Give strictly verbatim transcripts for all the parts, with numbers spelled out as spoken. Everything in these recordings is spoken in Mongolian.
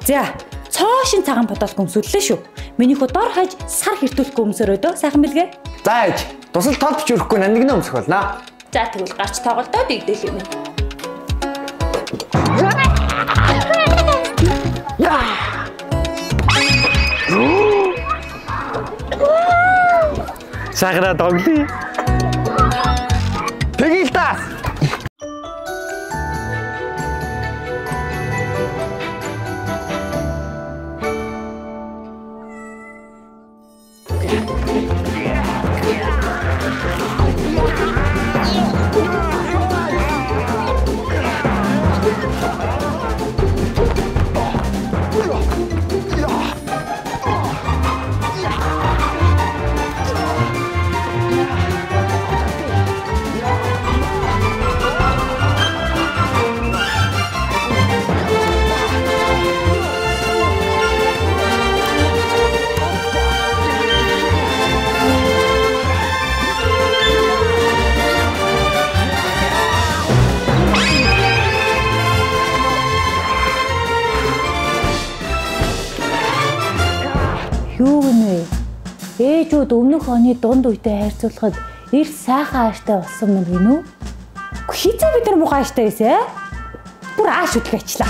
За, цоошин цагаан бодол göмсөллөө шүү. Миний хүү дор хаяж сар хэртүүлэх göмсөрөө дөө сайхан билгээ. За ээж, тусал тод бич өрөхгүй нэг нэг өмсөх болно. За тэгвэл гарч тоглолтоо дигдэл юм. Сагра тоглоё. Тэгэл та. Юу гэнэ? Ээжүүд өмнөх оны дунд үетэй харьцуулахад эрт сайхан ааштай болсон юм гинүү? Хизээ бид нар муухай ааштай байсан ээ? Бүр ааш үтгэжлаа.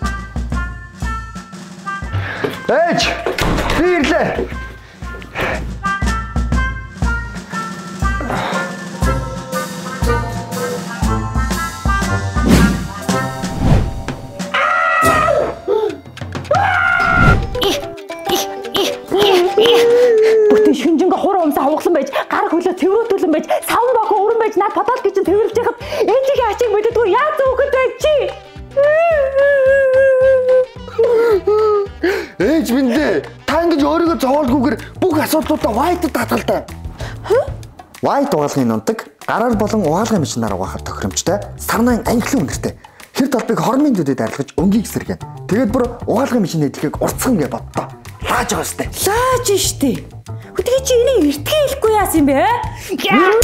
Ээж! Би ирлээ. Бүтэн шүнжингээ хур умсаа хуглан байж, гар хөлөө цэврүүтүүлэн байж, савн бохоо өрөн байж наад бодол гэж тэрвэрлж яхад ээжигээ ачиг мэддэггүй яа зүгт бай чи. Ээж минь та ингэж өөрийгөө зовоолгүйгээр бүх асуудлуудаа white татгалтай. White угаалгын нундаг, гараар болон угаалгын машинаар угаахад тохиромжтой, сарнаан ангилан үнэртэй. Хэр толбыг хормын дэдэд арилгаж өнгийг сэргэн. Тэгээд бүр угаалгын машины эдгийг уртцхан гэж боддоо. Лааж байгаа штэ. Лааж штэ. Хөтгий чи энийг эртгээ хэлэхгүй яасан юм бэ?